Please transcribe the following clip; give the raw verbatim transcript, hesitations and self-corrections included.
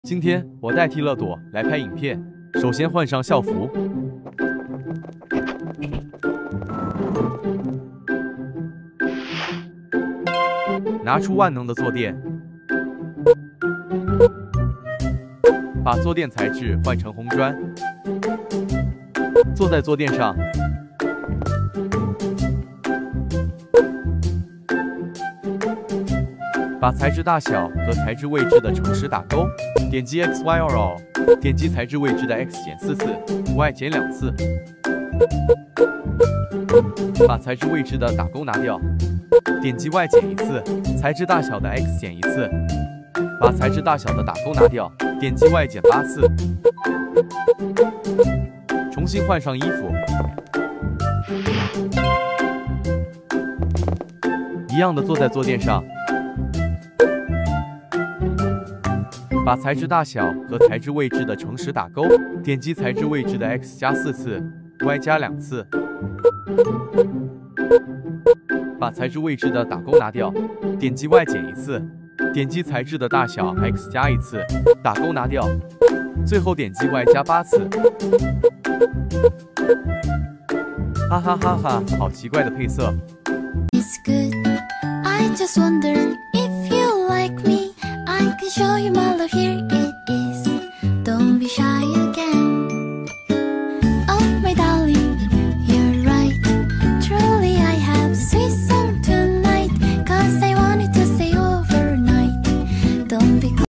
今天我代替乐朵来拍影片，首先换上校服，拿出万能的坐垫，把坐垫材质换成红砖，坐在坐垫上。 把材质大小和材质位置的诚实打勾，点击 X Y R O， 点击材质位置的 X 减四次 ，Y 减两次，把材质位置的打勾拿掉，点击 Y 减一次，材质大小的 X 减一次，把材质大小的打勾拿掉，点击 Y 减八次，重新换上衣服，一样的坐在坐垫上。 把材质大小和材质位置的诚实打勾，点击材质位置的 X 加四次 ，Y 加两次，把材质位置的打勾拿掉，点击 Y 减一次，点击材质的大小 X 加一次，打勾拿掉，最后点击 Y 加八次。哈哈哈哈，好奇怪的配色。 It's good. I just wonder if you like me. I can show you my love here